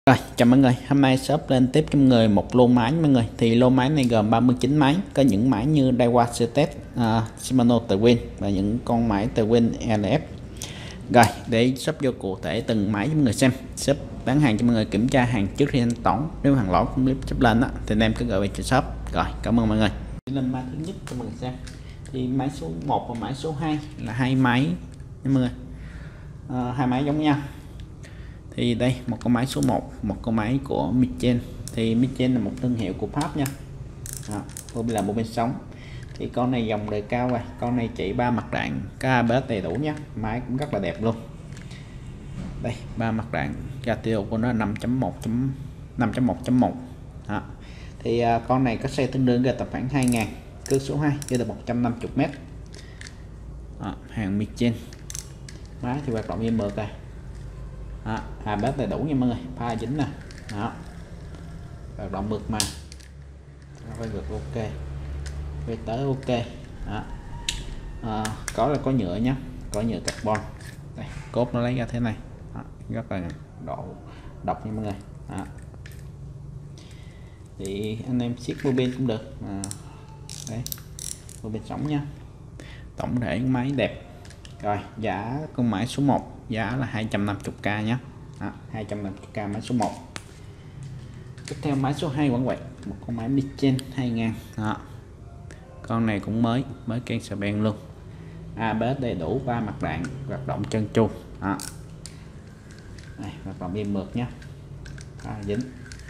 Rồi, chào mọi người, hôm nay shop lên tiếp cho mọi người một lô máy mọi người. Thì lô máy này gồm 39 máy, có những máy như Daiwa Setes, Shimano Twin và những con máy Twin LF. Rồi, để shop vô cụ thể từng máy cho mọi người xem. Shop bán hàng cho mọi người kiểm tra hàng trước khi thanh toán. Nếu hàng lỗi không clip shop lên á thì em cứ gọi về cho shop. Rồi, cảm ơn mọi người. Lên máy thứ nhất cho mọi người xem. Thì máy số 1 và máy số 2 là hai máy nha mọi người. Hai máy giống nhau. Thì đây một con máy số 1, một con máy của Mitchen. Thì Mitchen là một thương hiệu của Pháp nha. Đây là một bên sống. Thì con này dòng đời cao rồi, con này chạy 3 mặt đạn, có ABS đầy đủ nhé, máy cũng rất là đẹp luôn. Đây 3 mặt đạn, ratio của nó là 5.1.1. Thì con này có xe tương đương ra tập khoảng 2000, cước số 2 cho được 150m. Hàng Mitchen, máy thì hoạt động như mượt rồi. ABS đầy đủ nha mọi người, pha dính nè, hoạt động mượt mà, quay ngược ok, quay tới ok. Có nhựa nhé, có nhựa carbon. Đây, cốt nó lấy ra thế này. Rất là độ độc nha mọi người. Thì anh em siết mô pin cũng được. Đấy, mô pin sống nha. Tổng thể máy đẹp. Rồi giá con máy số 1 giá là 250k nhé. 250k máy số 1. Tiếp theo máy số 2 vẫn vậy, một con máy Mitchen 2000. Con này cũng mới can sờ ben luôn, ABS đầy đủ, 3 mặt đạn, hoạt động chân chu. Đây, hoạt động im mượt nhé, dính.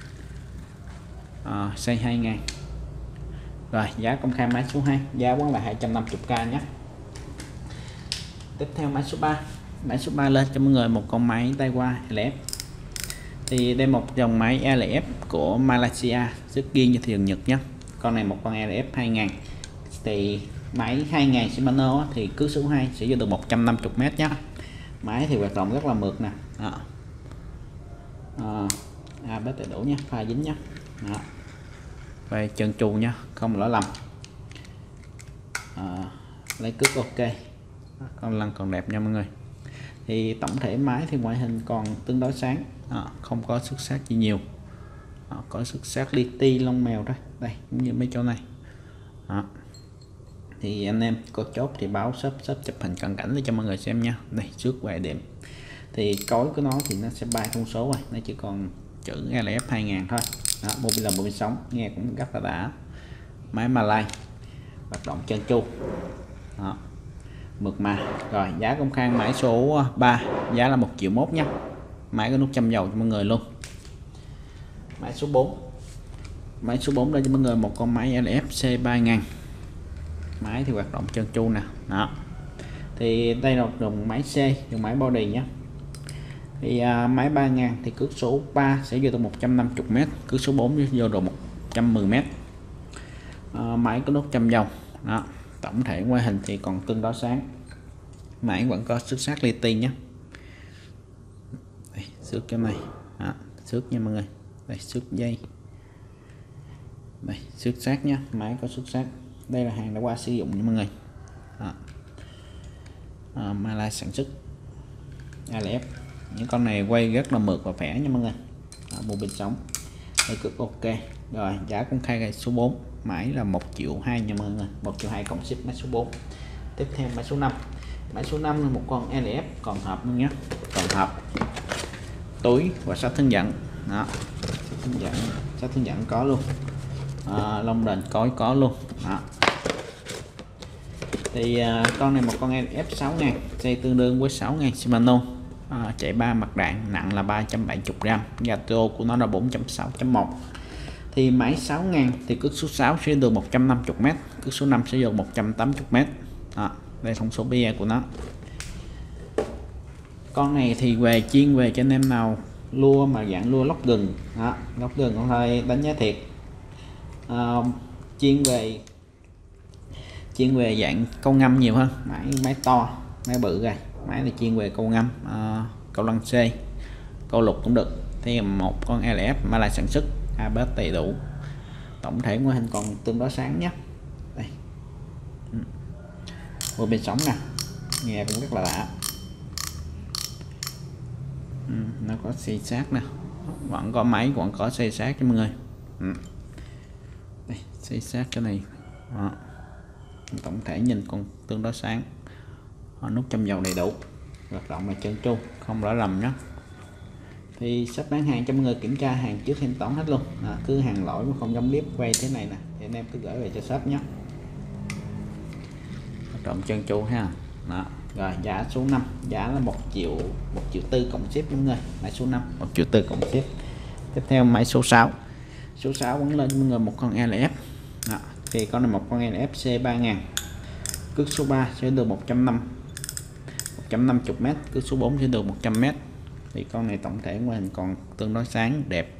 Xây 2000. Rồi giá công khai máy số 2 giá vẫn là 250k nhé. Tiếp theo máy số 3. Máy số 3 lên cho mọi người một con máy Daiwa LF. Thì đây một dòng máy LF của Malaysia, rất riêng cho thị trường Nhật nhé. Con này một con LF 2000. Thì máy 2000 Shimano thì cước số 2 sẽ vô được 150m nhé. Máy thì hoạt động rất là mượt nè. ABS đầy đủ nhé, pha dính nhé. Về chân chu nhé, không lỗi lầm. Lấy cước ok, con lăn còn đẹp nha mọi người. Thì tổng thể máy thì ngoại hình còn tương đối sáng, không có xước xát gì nhiều. Có xước xát li ti lông mèo đó, đây cũng như mấy chỗ này. Thì anh em có chốt thì báo shop chụp hình cận cảnh để cho mọi người xem nha. Đây trước vài điểm thì cối của nó thì nó sẽ bay thông số rồi, nó chỉ còn chữ LF 2000 thôi. Mô pin là mô pin sống, nghe cũng rất là đã. Máy Malay, hoạt động chân chu, mượt mà. Rồi giá công khai máy số 3 giá là 1.1 triệu nhé. Máy có nút châm dầu cho mọi người luôn. Máy số 4. Máy số 4 đây cho mọi người một con máy LF C3000. Máy thì hoạt động chân chu nè. Thì đây là dòng máy C, dòng máy body nhé. Thì máy 3000 thì cước số 3 sẽ vô được 150m, cước số 4 vô được 110m. Máy có nút châm dầu. Tổng thể ngoại hình thì còn tương đối sáng, máy vẫn có xước sát li ti nhé. Đây, xước cái này, xước nha mọi người. Đây xước dây, đây xước sát nhé, máy có xước sát. Đây là hàng đã qua sử dụng nha mọi người. Malay sản xuất LF. Những con này quay rất là mượt và khỏe nha mọi người. Bộ bình sống, đây cực ok. Rồi giá công khai ngày số 4 máy là 1.2 triệu nha mọi người, 1.2 triệu cộng ship máy số 4. Tiếp theo máy số 5. Máy số 5 là một con LF còn hộp luôn nhé, còn hộp, túi và sách hướng dẫn. Sách hướng dẫn có luôn, lông đền có luôn. Thì con này một con LF 6000, dây tương đương với 6000 Shimano, chạy 3 mặt đạn, nặng là 370g, ratio của nó là 4.6.1. Thì máy 6000 thì cước số 6 sẽ được 150m, cước số 5 sẽ được 180m. Đây thông số bia của nó. Con này thì chuyên về cho anh em nào lua mà dạng lua lóc gừng, lóc gừng con hơi đánh giá thiệt. Chuyên về dạng câu ngâm nhiều hơn, máy to, máy bự rồi. Máy này chuyên về câu ngâm, câu lăng C, câu lục cũng được. Thì một con LF mà là sản xuất, ABS đầy đủ. Tổng thể ngoại hình còn tương đối sáng nhé. Đây, bộ bên sống nè, nghe cũng rất là lạ. Nó có xì sát nè, vẫn có máy, vẫn có xây sát cho mọi người. Đây, xây sát cái này đó. Tổng thể nhìn còn tương đối sáng, nút châm dầu đầy đủ, hoạt động là trơn tru, không lỗi lầm nhé. Thì sắp bán hàng cho mọi người kiểm tra hàng trước thanh toán hết luôn. Cứ hàng lỗi mà không giống clip quay thế này nè thì anh em cứ gửi về cho shop nhé. Hoạt động trơn tru ha. Đó. Rồi giá số 5, giá là 1 triệu 4 cộng ship mọi người. Máy số 5 1 triệu 4 cộng ship. Tiếp theo máy số 6. Số 6 vẫn lên mọi người một con LF. Đó. Thì con này một con LF C3000, cước số 3 sẽ được 150 m, cước số 4 sẽ được 100 m. Thì con này tổng thể ngoại hình còn tương đối sáng đẹp.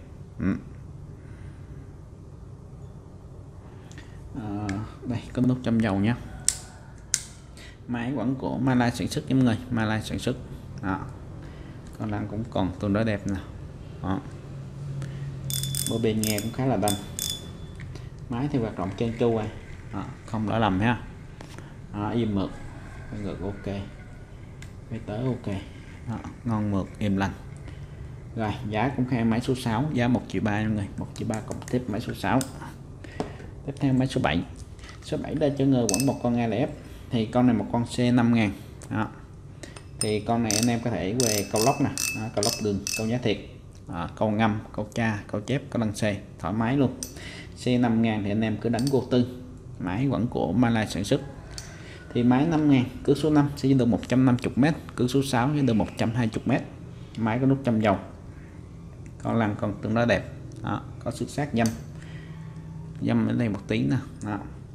Đây có nút châm dầu nhé. Máy vẫn của Malay sản xuất mọi người, Malay sản xuất. Đó. Con lăng cũng còn tương đối đẹp nè. Đó. Bô bên nghe cũng khá là đanh. Máy thì hoạt động trơn tru rồi. Đó. Không lỗi lầm ha. Đó, im mượt, ngược ok, máy tới ok. Đó. Ngon mượt, im lành. Rồi giá cũng khai máy số 6, giá 1 triệu 3 mọi người, 1 triệu 3 cộng tiếp máy số 6. Tiếp theo máy số 7. Số 7 đây cho người vẫn một con LF. Thì con này một con C5000. Đó. Thì con này anh em có thể về câu lóc nè, câu lóc đường, câu giá thiệt, câu ngâm, câu tra, câu chép, câu lăng xê thoải mái luôn. C5000 thì anh em cứ đánh vô tư. Máy vẫn của Malay sản xuất. Thì máy 5000, cước số 5 sẽ được 150 m, cước số 6 sẽ được 120 m. Máy có nút châm dầu, con lăng còn tương đối đẹp. Đó. Có xuất sắc dăm ở đây một tí nè. Đó.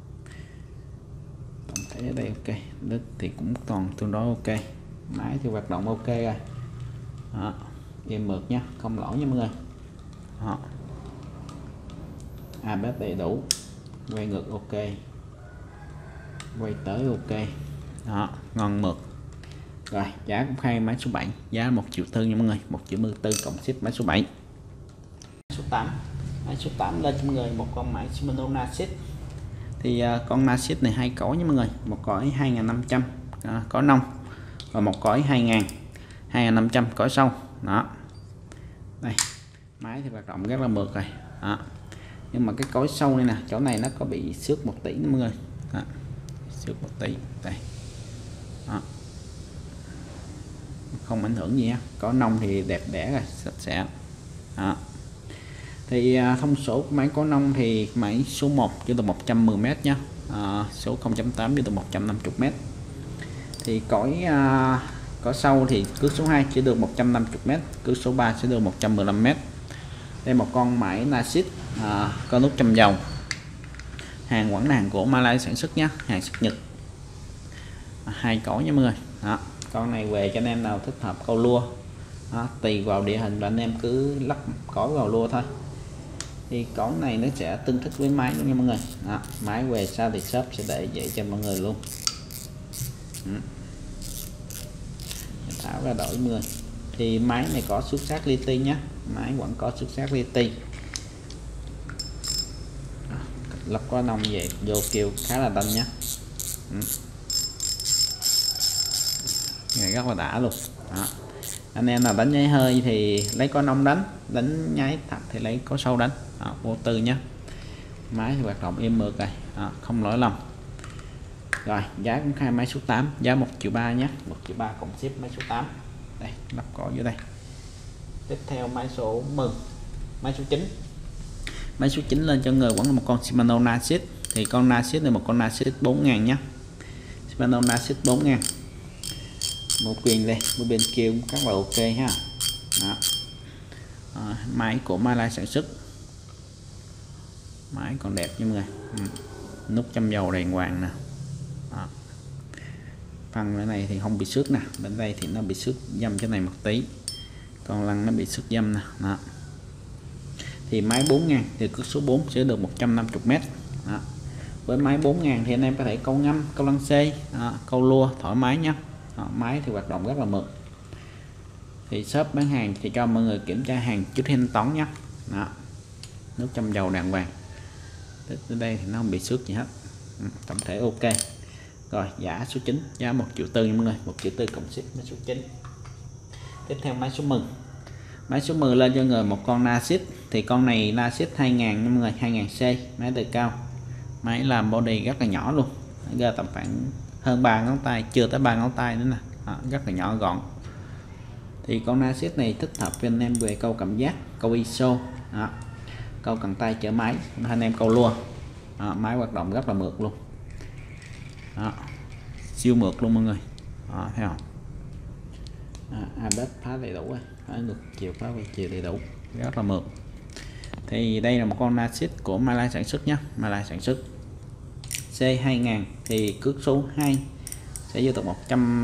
Tổng thể ở đây ok, đất thì cũng còn tương đối ok, máy thì hoạt động ok rồi. Đó. Im mượt nhé, không lỗi nha mọi người. Đó. ABS đầy đủ, quay ngược ok, quay tới ok. Đó, ngon mượt. Rồi giá cũng khai máy số 7, giá 1 triệu 4 nha mọi người, 1 triệu 4 cộng ship máy số 7. Số 8. Máy số 8 lên cho mọi người một con máy Shimano Nasit. Thì con Nasit này 2 cõi nha mọi người, một cõi 2500 cõi nông và một cõi 2500 cõi sâu. Đó. Đây, máy thì hoạt động rất là mượt rồi. Đó. Nhưng mà cái cõi sâu này nè, chỗ này nó có bị xước một tí nữa mọi người. Đó. Xước một tí đây. Đó. Không ảnh hưởng gì á, có nông thì đẹp đẽ rồi, sạch sẽ. Đó. Thì thông số của máy có nông thì máy số 1 cho được 110 m nhé, số 0.8 cho được 150 m. Thì cõi sâu thì cước số 2 chỉ được 150 m, cước số 3 sẽ được 115 m. Đây một con máy Nasit có nút châm dầu, hàng vẫn là hàng của Malay sản xuất nhé, hàng xuất Nhật. 2 cõi nha mọi người. Đó. Con này về cho anh em nào thích hợp câu lua. Đó. Tùy vào địa hình và anh em cứ lắp cõi vào lua thôi. Thì cõi này nó sẽ tương thích với máy luôn nha mọi người. Đó. Máy về sau thì shop sẽ để vậy cho mọi người luôn. Tháo ra đổi mọi người. Thì máy này có xuất sắc li ti nhé, máy vẫn có xuất sắc li ti. Lắp có nông về vô kêu khá là đanh nhé. Này rất là đã luôn. Đó. Anh em nào đánh nháy hơi thì lấy có nông đánh nháy thật thì lấy có sâu đánh. Đó, vô tư nhé. Máy thì hoạt động im mượt rồi. Đó, không lỗi lầm. Rồi giá cũng khai máy số 8, giá 1 triệu 3 nhé, 1 triệu 3 cộng ship máy số 8. Đây lắp cỏ dưới đây. Tiếp theo máy số 10, máy số 9. Máy số 9 lên cho người vẫn là một con Shimano Nasit. Thì con Nasit là một con Nasit 4000 nhé, Shimano Nasit 4000. Một quyền đây, một bên kia cũng rất là ok ha. Đó. Máy của Malay sản xuất, máy còn đẹp nha mọi người. Nút châm dầu đàng hoàng nè. Đó. Phần cái này thì không bị xước nè, bên đây thì nó bị xước dăm cái này một tí, còn lăng nó bị xước dăm nè. Đó. Thì máy 4000 thì cước số 4 sẽ được 150 m. Đó. Với máy 4000 thì anh em có thể câu ngâm, câu lăng xê, câu lua thoải mái nhé. Máy thì hoạt động rất là mượt. Thì shop bán hàng thì cho mọi người kiểm tra hàng trước thanh toán nhé. Đó. Nước châm dầu đàng hoàng, tới đây thì nó không bị xước gì hết. Tổng thể ok. Rồi giá số 9, giá 1 triệu 4 nha mọi người, 1 triệu 4 cộng ship máy số 9. Tiếp theo máy số 10. Máy số 10 lên cho người một con Nasit, thì con này Nasit 2000 nha mọi người, 2000C, máy đời cao. Máy làm body rất là nhỏ luôn, giờ tầm khoảng hơn 3 ngón tay, chưa tới 3 ngón tay nữa nè. Đó, rất là nhỏ gọn. Thì con Nasit này thích hợp với anh em về câu cảm giác, câu ISO. Đó, câu cần tay chở máy, anh em câu lua. Đó, máy hoạt động rất là mượt luôn. Đó, siêu mượt luôn mọi người. Đó, thấy không? ABS phá đầy đủ rồi, phá ngược chiều, phá quay chiều đầy đủ, rất là mượt. Thì đây là một con Nasit của Malay sản xuất nhé, Malay sản xuất C2000, thì cước số 2 sẽ vô được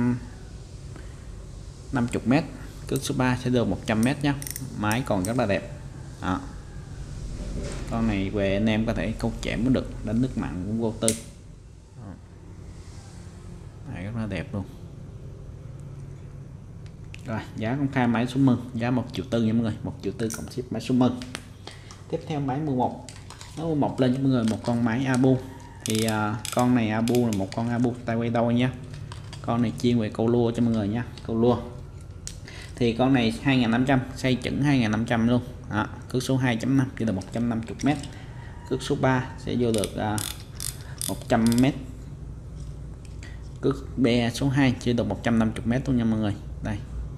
150m, cước số 3 sẽ được 100m nhé. Máy còn rất là đẹp. Đó, con này về anh em có thể câu chẽm cũng được, đánh nước mặn cũng vô tư. Đấy, rất là đẹp luôn. Rồi, giá công khai máy số 10, giá 1,4 triệu nha mọi người, 1,4 triệu cộng ship máy số 10. Tiếp theo máy 11. Nó 11 lên cho mọi người một con máy Abu. Thì con này Abu là một con Abu tay quay đôi nhé. Con này chuyên về câu lua cho mọi người nha, câu lua. Thì con này 2500, xây chuẩn 2500 luôn. Đó, cước số 2.5 chỉ được 150m. Cước số 3 sẽ vô được 100m. Cước be số 2 chỉ được 150m luôn nha mọi người. Đây.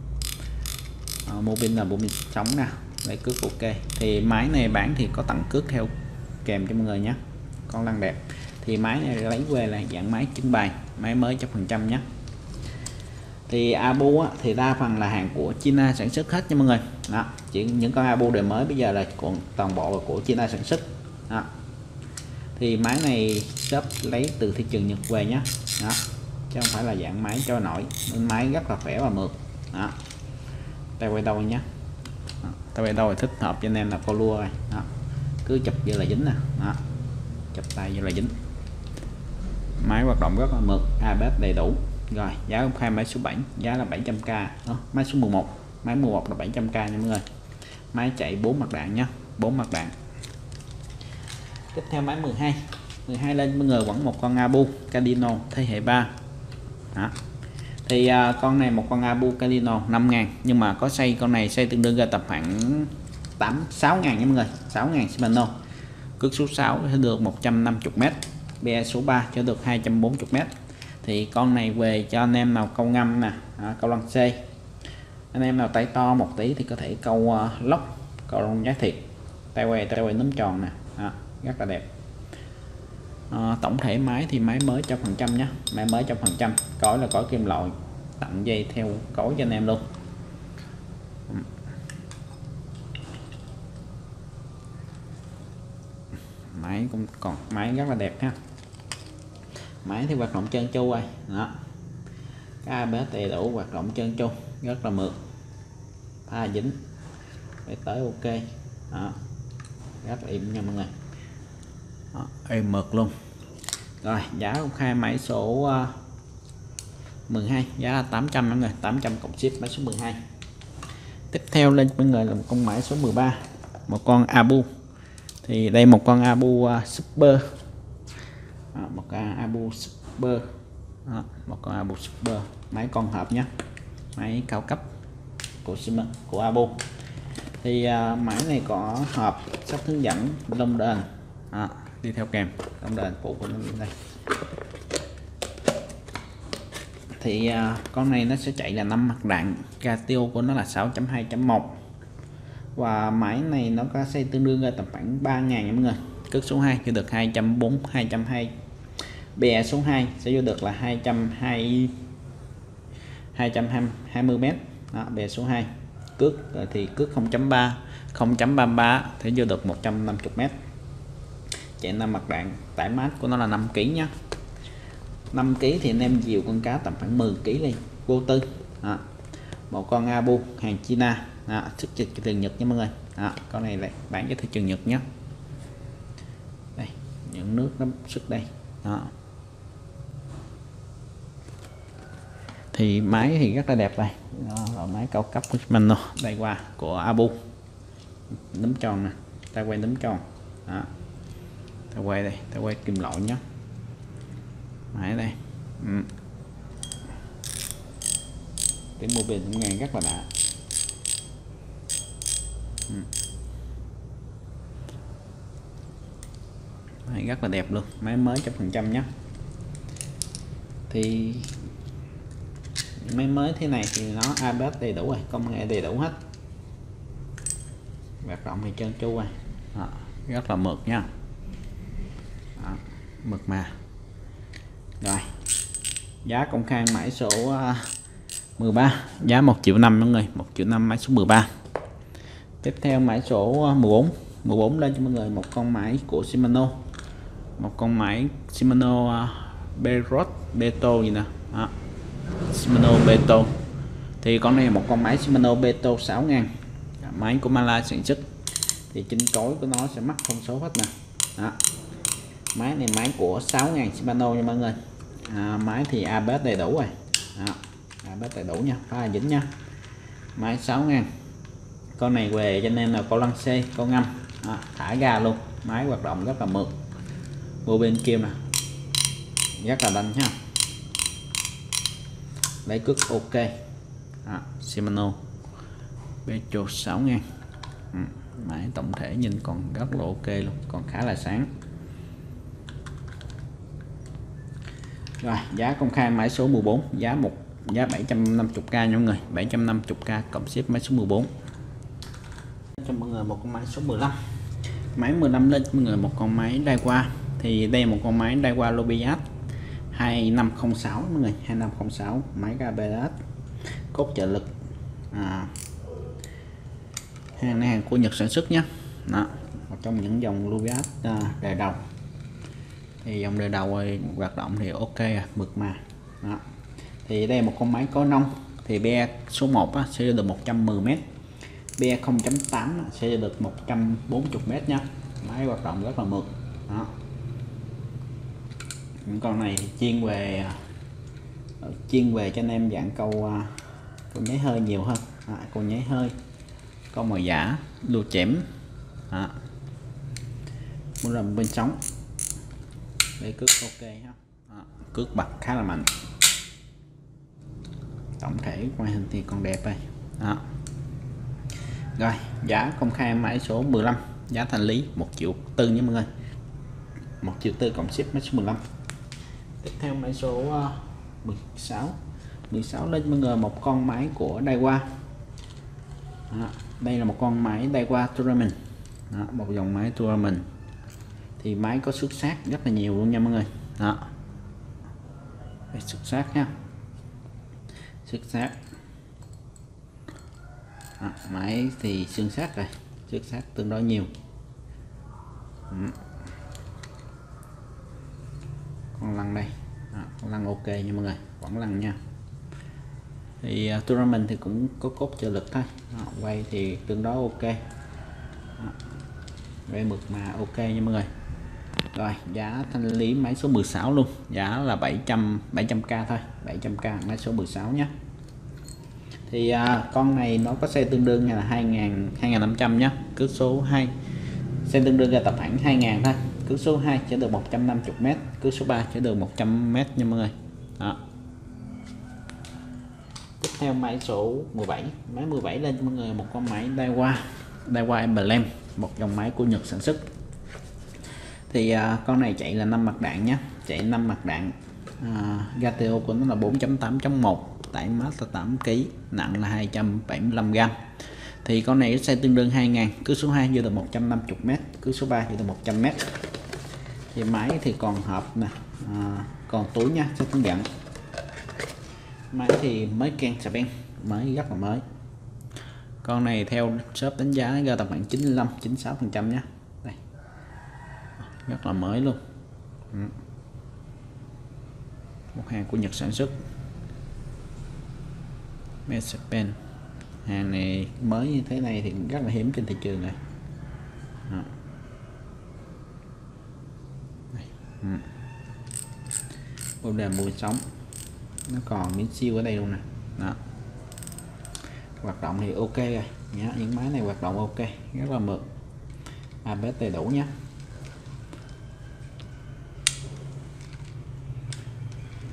Mô pin là bộ pin sống nè, đây cước ok. Thì máy này bán thì có tặng cước theo kèm cho mọi người nhé, con lăn đẹp. Thì máy này lấy về là dạng máy trưng bày, máy mới 100% nhé. Thì Abu á, thì đa phần là hàng của China sản xuất hết nha mọi người. Đó, chỉ những con Abu đời mới bây giờ là còn toàn bộ là của China sản xuất. Đó. Thì máy này shop lấy từ thị trường Nhật về nhé. Đó, chứ không phải là dạng máy trôi nổi, máy rất là khỏe và mượt. Đó, tay quay đôi nhé. Tay quay đôi thích hợp cho anh em là câu lua rồi. Đó, cứ chụp như là dính nè. Đó, chụp tay như là dính. Máy hoạt động rất là mượt, ABS đầy đủ. Rồi, giá công khai máy số 7, giá là 700k. Đó, máy số 11, máy 11 là 700k nha mọi người. Máy chạy 4 mặt đạn nhé, 4 mặt đạn. Tiếp theo máy 12. 12 lên mọi người vẫn một con Abu Cardino thế hệ 3. Đó. Thì con này một con Abu Cardino 5000, nhưng mà có xây con này xây tương đương ra tập khoảng 6.000 nha mọi người, 6.000 Shimano. Cước số 6 sẽ được 150m, be số 3 sẽ được 240m. Thì con này về cho anh em nào câu ngâm nè, câu lăng C, anh em nào tay to một tí thì có thể câu lóc, câu lông giá thiệt, tay quay núm tròn nè. Đó, rất là đẹp. Tổng thể máy thì máy mới 100% nhé, máy mới 100%, cối là cối kim loại, tặng dây theo cối cho anh em luôn. Máy cũng còn máy rất là đẹp ha. Máy thì hoạt động trơn tru rồi. Đó, cái ABS đầy đủ, hoạt động trơn tru, rất là mượt, pha dính để tới ok. Đó, rất là im nha mọi người. Đó, êm mượt luôn. Rồi, giá công khai máy số 12, giá là 800 mọi người, 800 cộng ship máy số 12. Tiếp theo lên mọi người là một con máy số 13, một con Abu. Thì đây một con Abu Super. Một con Abu Super. Đó, một con Abu Super, máy con hợp nhé, máy cao cấp của Abu. Thì máy này có hộp sách hướng dẫn lông đền. Đó, đi theo kèm lông đền phụ của nó đây. Thì con này nó sẽ chạy là 5 mặt đạn, ratio của nó là 6.2.1. Và máy này nó có xây tương đương ra tầm khoảng 3.000 nha mọi người. Cước số 2 sẽ được 240, 220. Bè số 2 sẽ vô được là 220m. Đó, bè số 2. Cước thì cước 0.3, 0.33 thì vô được 150m. Chạy 5 mặt đạn, tải mát của nó là 5kg nhé. 5kg thì anh em dìu con cá tầm khoảng 10kg lên vô tư. Đó, một con Abu hàng China, xuất trực thị trường Nhật nha mọi người. Đó, con này lại bán cho thị trường Nhật nhé. Đây, những nước nó xuất đây. Đó. Thì máy thì rất là đẹp đây. Đó là máy cao cấp của Shimano, đây qua của Abu, núm tròn nè, tay quay núm tròn. Đó, tay quay đây, tay quay kim loại nhé. Máy đây. Cái mô pin nghe rất là đã. Máy rất là đẹp luôn, máy mới 100% nhé. Thì máy mới thế này thì nó ABS đầy đủ rồi, công nghệ đầy đủ hết, hoạt động thì trơn tru rồi. Đó, rất là mượt nha. Đó, mượt mà. Rồi giá công khai mã số 13, giá 1.5 triệu mọi người, 1.5 triệu mã số 13. Tiếp theo mã số 14 lên cho mọi người một con máy của Shimano, một con máy Shimano Beto gì nè. Đó, Shimano Beto. Thì con này là một con máy Shimano Beto 6000, máy của Malai sản xuất. Thì trên cối của nó sẽ mắc thông số hết nè. Đó, máy này máy của 6000 Shimano nha mọi người. Máy thì ABS đầy đủ rồi. Đó, ABS đầy đủ nha, phá dính nha. Máy 6000. Con này về cho nên là có lăng xê, có ngâm. Đó, thả ga luôn, máy hoạt động rất là mượt. Vô bên kia nè, rất là đanh ha. Lấy cước ok. Shimano Beto 6000. Máy tổng thể nhìn còn rất là ok luôn, còn khá là sáng. Rồi giá công khai máy số 14, giá 750k nha mọi người, 750k cộng ship máy số 14. Cho mọi người một con máy số 15. Máy 15 lên cho mọi người một con máy Daiwa. Thì đây là một con máy Daiwa Lobiat 2506 mọi người, 2506, máy ABS, cốt trợ lực. Hàng này hàng của Nhật sản xuất nhé. Đó, một trong những dòng Lobiat đời đầu. Thì dòng đời đầu hoạt động thì ok mượt mà. Đó. Thì đây là một con máy có nông. Thì be số 1 sẽ được 110m, be 0.8 sẽ được 140m nha. Máy hoạt động rất là mượt. Đó. Những con này thì chuyên về cho anh em dạng câu nháy hơi nhiều hơn. Câu nháy hơi, câu mồi giả, đua chém. Muốn làm bên sóng. Đây cước ok ha. Cước bật khá là mạnh. Tổng thể ngoại hình thì còn đẹp đây. Đó. Rồi giá công khai mã số 15, giá thanh lý 1.4 triệu nha mọi người, 1.4 triệu cộng ship mã số 15. Tiếp theo mã số 16 lên mọi người một con máy của Daiwa. Đó, đây là một con máy Daiwa Tournament. Đó, một dòng máy Tournament. Thì máy có xuất sắc rất là nhiều luôn nha mọi người. Đó, xuất sắc nha, xuất sắc. Máy thì xương sát rồi, xuất sắc tương đối nhiều. Con lăn đây, con lăn ok nha mọi người, vẫn lăn nha. Thì Tournament thì cũng có cốt trợ lực thôi. Quay thì tương đối ok. Quay mực mà ok nha mọi người. Rồi giá thanh lý máy số 16 luôn, giá là 700k thôi, 700k máy số 16 nhé. Thì con này nó có xe tương đương là 2500 nhé, cước số 2 xe tương đương ra tập hẳn 2000 thôi, cước số 2 sẽ được 150m, cước số 3 sẽ được 100m nha mọi người. Đó. Tiếp theo máy số 17, máy 17 lên cho mọi người một con máy Daiwa Emblem, một dòng máy của Nhật sản xuất. Thì con này chạy là 5 mặt đạn nhé, chạy 5 mặt đạn. GTO của nó là 4.8.1, tải mass là 8 kg, nặng là 275g. Thì con này sẽ tương đương 2000, cước số 2 vô được 150m, cước số 3 vô được 100m. Thì máy thì còn hộp nè, còn túi nha, sẽ hướng dẫn. Máy thì mới can xà beng, mới rất là mới. Con này theo shop đánh giá ra tầm khoảng 95-96% nhé. Đây, rất là mới luôn. Một hàng của Nhật sản xuất. Mercedes. Hàng này mới như thế này thì rất là hiếm trên thị trường này. Bô đèn mùi sóng, nó còn miếng siêu ở đây luôn nè. Đó, hoạt động thì ok rồi nhá, những máy này hoạt động ok, rất là mượt, ABS đầy đủ nhé.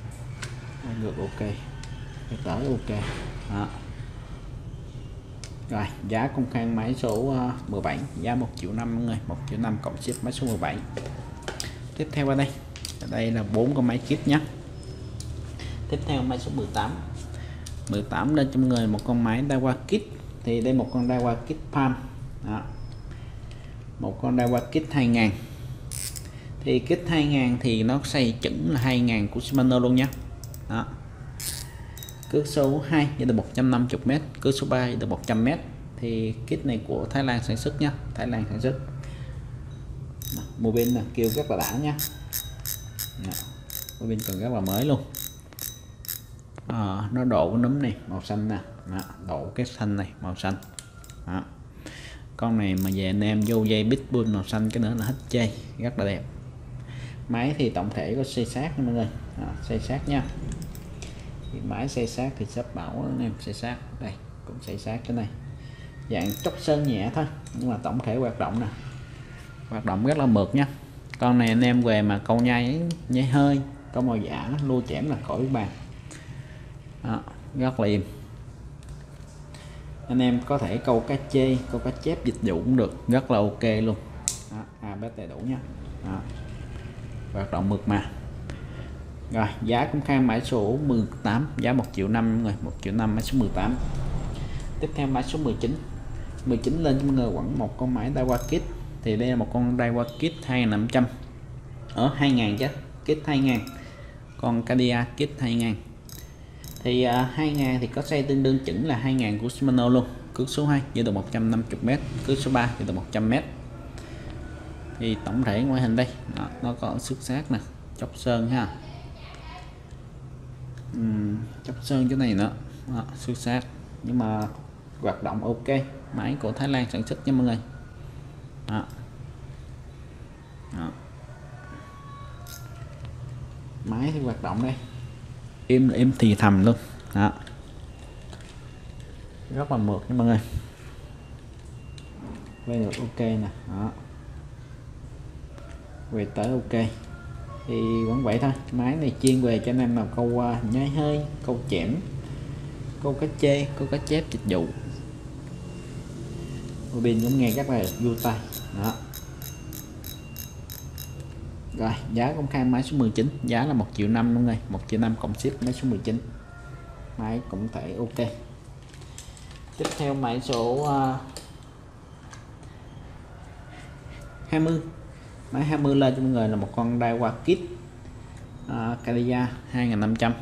Ngược ok, tới ok. Đó, Rồi giá công khai máy số 17 giá 1 triệu 5 mọi người, 1 triệu 5 cộng ship máy số 17. Tiếp theo ở đây là 4 con máy kit nhé. Tiếp theo máy số 18 lên cho mọi người một con máy Daiwa kit. Thì đây một con Daiwa kit Palm đó. Một con Daiwa kit 2000. Thì kit 2000 thì nó xây chuẩn là 2000 của Shimano luôn nhé. Đó. Cước số 2 như là 150m, cước số 3 là 100m. Thì kit này của Thái Lan sản xuất nhé, Thái Lan sản xuất. Mô bin là kêu rất là đã nhé. Mô bin còn rất là mới luôn. Nó độ núm này màu xanh nè, độ cái xanh này màu xanh. Đó. Con này mà về anh em vô dây pitbull màu xanh cái nữa là hết chơi, rất là đẹp. Máy thì tổng thể có xây sát nha mọi người, xây sát nha. Thì máy xây sát thì sắp bảo anh em xây sát đây, cũng xây sát cái này dạng chóc sơn nhẹ thôi, nhưng mà tổng thể hoạt động nè, hoạt động rất là mượt nha. Con này anh em về mà câu nhai hơi, câu màu giả lua chẻm là khỏi bàn. Đó, rất là im. Anh em có thể câu cá chê, câu cá chép dịch vụ cũng được, rất là ok luôn. ABS đầy đủ nha. Đó. Hoạt động mượt mà. Rồi giá cũng khai mã số 18 giá 1 triệu 5 người, 1 triệu 5 mã số 18. Tiếp theo mã số 19 lên cho mọi người quẳng một con máy Daiwa kit. Thì đây là một con Daiwa kit 2500 ở 2000 chứ, kit 2000, con Cadia kit 2000. Thì 2000 thì có xây tương đương chuẩn là 2000 của Shimano luôn. Cước số 2 với độ 150m, cước số 3 với độ 100m. Thì tổng thể ngoại hình đây nó có xuất sắc nè, chóc sơn ha, chóc sơn chỗ này nữa, xuất sắc. Nhưng mà hoạt động ok, máy của Thái Lan sản xuất nha mọi người. Đó. Đó. Máy thì hoạt động đây im thì thầm luôn. Đó. Rất là mượt nha mọi người, quay được ok nè. Đó. Về tới ok thì vẫn vậy thôi. Máy này chuyên về cho anh em nào câu nhái hơi, câu chẽm, câu cá chê, câu cá chép dịch vụ. Pin cũng nghe rất là vui tay. Đó. Rồi giá công khai máy số 19 giá là 1 triệu 5 mọi người, 1 triệu 5 cộng ship máy số 19. Máy cũng thể ok. Tiếp theo máy số 20. Máy 20 lên cho mọi người là một con Daiwa kit Cadia 2500.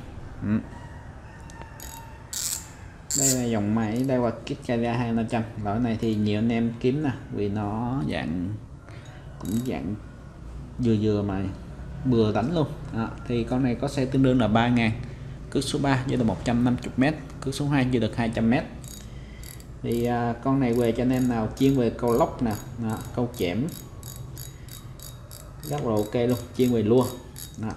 Đây là dòng máy Daiwa kit Cadia 2500. Loại này thì nhiều anh em kiếm nè, vì nó cũng dạng vừa mà vừa đánh luôn. Đó. Thì con này có xe tương đương là 3000, cước số 3 với được 150m, cước số 2 với được 200m. Thì con này về cho anh em nào chuyên về câu lóc nè, câu chẽm rất là ok luôn, chuyên về lua. Đó.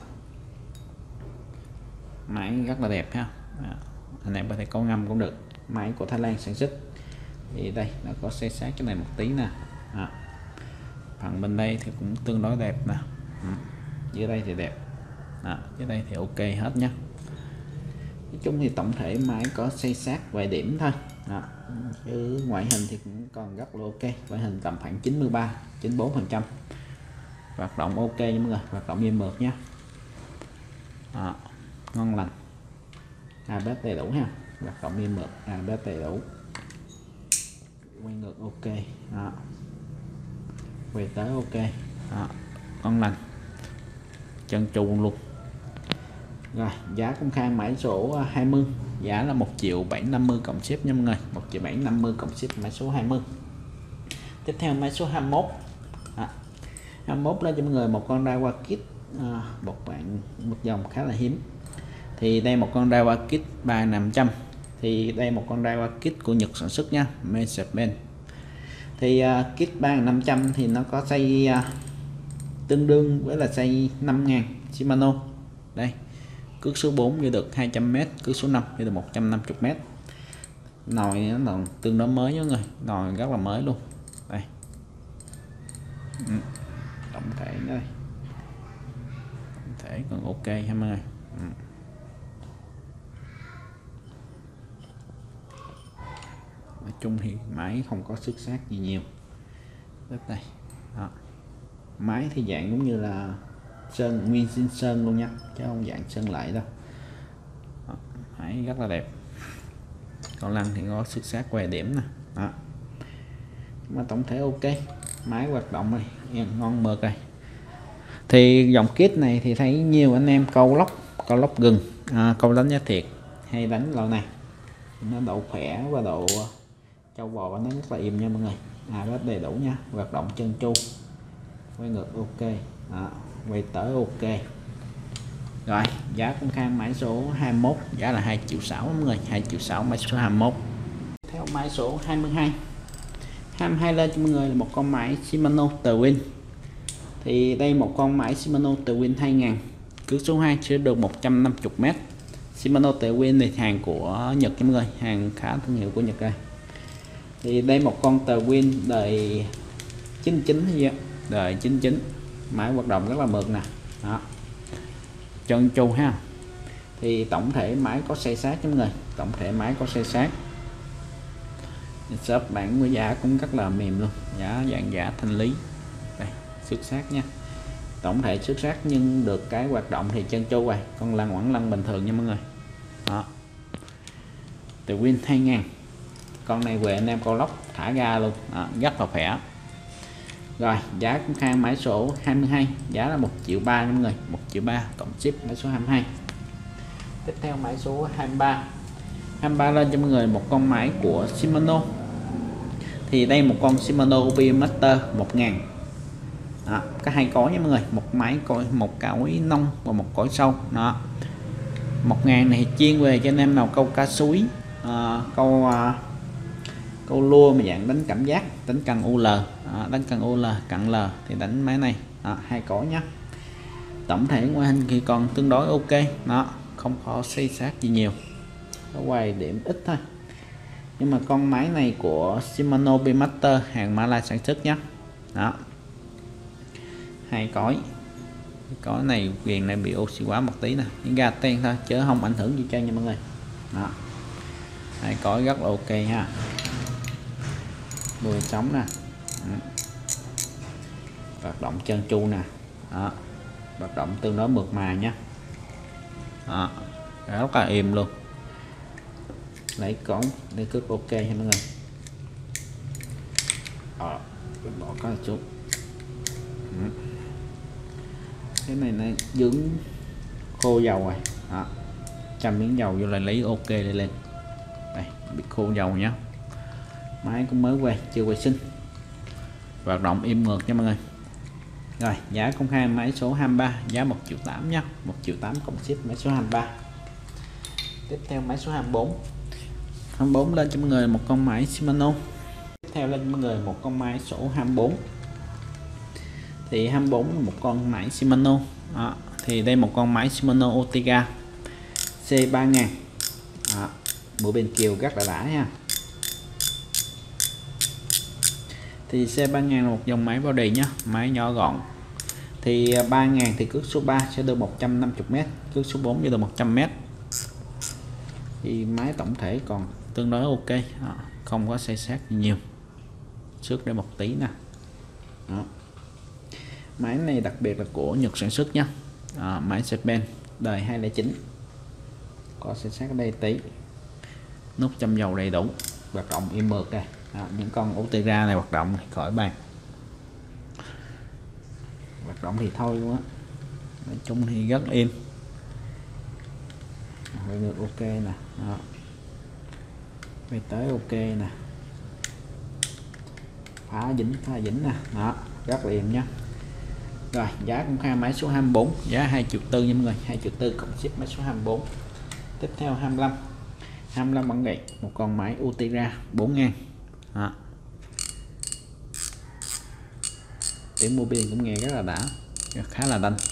Máy rất là đẹp ha. Đó. Anh em có thể câu ngâm cũng được, máy của Thái Lan sản xuất. Thì đây nó có xây sát cái này một tí nè. Đó. Phần bên đây thì cũng tương đối đẹp nè. Dưới đây thì đẹp. Đó. Dưới đây thì ok hết nhé. Nói chung thì tổng thể máy có xây sát vài điểm thôi. Đó. Chứ ngoại hình thì cũng còn rất là ok, ngoại hình tầm khoảng 93-94%. Hoạt động ok nha mọi người, hoạt động êm mượt nhé. Ngon lành, ABS đầy đủ ha, hoạt động êm mượt, ABS đầy đủ, quay ngược ok. Đó. Quay tới ok. Đó. Ngon lành, chân tru luôn. Rồi giá công khai máy số 20 giá là 1 triệu 750 cộng ship nha mọi người, 1 triệu 750 cộng ship máy số 20. Tiếp theo máy số 21. 21 lên cho mọi người một con Daiwa kit một dòng khá là hiếm. Thì đây một con Daiwa kit 3500. Thì đây một con Daiwa kit của Nhật sản xuất nha, Measurement. Thì kit 3500 thì nó có xây tương đương với là xây 5000 Shimano. Đây cước số 4 với được 200m, cước số 5 với được 150m. Nồi nó còn tương đối mới nha mọi người, nồi rất là mới luôn. Đây. Tổng thể đây, tổng thể còn ok ha mọi người. Nói chung thì máy không có xước xác gì nhiều. Đất đây đó. Máy thì dạng cũng như là sơn nguyên sinh sơn luôn nha, chứ không dạng sơn lại đâu đó. Máy rất là đẹp. Con lăn thì có xước xác què điểm nè đó. Mà tổng thể ok, máy hoạt động này ngon mượt rồi. Thì dòng kit này thì thấy nhiều anh em câu lóc gừng, câu đánh giá thiệt hay đánh loại này, nó độ khỏe và độ trâu bò nó rất là im nha mọi người. Rất đầy đủ nha, hoạt động chân chu, quay ngược ok đó, quay tới ok. Rồi giá công khai máy số 21 giá là 2,6 triệu mọi người, 2,6 triệu máy số 21. Theo máy số 22 lên cho mọi người là một con máy Shimano Twin. Thì đây một con máy Shimano Twin 2000, cước số 2 sẽ được 150m. Shimano Twin thì hàng của Nhật cho mọi người, hàng khá thương hiệu của Nhật đây. Thì đây một con Twin đời 99 hay gì đó, đời 99, máy hoạt động rất là mượt nè đó, chân chu ha. Thì tổng thể máy có xây sát cho mọi người, tổng thể máy có xây sát. Shop bản với giá cũng rất là mềm luôn, giá dạng giá thanh lý đây, xuất sắc nha. Tổng thể xuất sắc nhưng được cái hoạt động thì chân chu rồi, con lăn quẳng lăn bình thường nha mọi người đó. Twin 2000, con này về anh em câu lóc thả ga luôn đó, rất là khỏe. Rồi giá cũng khai máy số 22 giá là 1,3 triệu mọi người, 1,3 triệu cộng ship máy số 22. Tiếp theo máy số 23 lên cho mọi người một con máy của Shimano. Thì đây một con Shimano Beemaster 1000 đó, có hai cối nha mọi người, một máy cối, một cối nông và một cối sâu đó. 1000 này chuyên về cho anh em nào câu cá suối, câu lua mà dạng đánh cảm giác, đánh cần UL, đánh cần UL cặn L thì đánh máy này hai cối nhé. Tổng thể ngoại hình thì còn tương đối ok đó, không có xây sát gì nhiều, có quay điểm ít thôi. Nhưng mà con máy này của Shimano Beemaster hàng Mã Lai sản xuất nhé đó, hai cối. Cối này viền này bị oxy hóa một tí nè, những ga ten thôi chứ không ảnh hưởng gì cho nha mọi người đó. Hai cối rất là ok ha, đuôi trống nè, hoạt động chân chu nè đó, hoạt động tương đối mượt mà nhé đó, rất là êm luôn. Lấy cối để cước ok nha mọi người. Bỏ cái chút cái này nó dướng khô dầu rồi đó, châm miếng dầu vô là lấy ok để lên đây, bị khô dầu nhé. Máy cũng mới về chưa vệ sinh, hoạt động im ngược nha mọi người. Rồi giá công khai máy số 23 giá 1,8 triệu nha, 1,8 triệu cộng ship máy số 23. Tiếp theo máy số 24 lên cho mọi người một con máy Shimano. Tiếp theo lên cho mọi người một con máy số 24. Thì 24 là một con máy Shimano đó. Thì đây một con máy Shimano Ortega C3000 mũi bên kiều rất là đã nha. Thì C3000 là một dòng máy body nhá, máy nhỏ gọn. Thì 3000 thì cước số 3 sẽ được 150m, cước số 4 sẽ được 100m. Thì máy tổng thể còn tương đối ok, không có xây sát nhiều, xước đây một tí nè đó. Máy này đặc biệt là của Nhật sản xuất nhá, máy Japan đời 209, có xây sát ở đây tí, nút châm dầu đầy đủ, hoạt động im mượt đây. Những con Ortega này hoạt động khỏi bàn, hoạt động thì thôi luôn á, nói chung thì rất êm, quay ngược ok nè đó, quay tới ok nè, phá dính nè đó, rất là êm nhá. Rồi giá công khai máy số 24 giá 2,4 triệu nha mọi người, 2,4 triệu cộng ship máy số 24. Tiếp theo 25 bản gậy một con máy Ortega 4000 đó. Tiếng mô biên cũng nghe rất là đã, khá là đanh.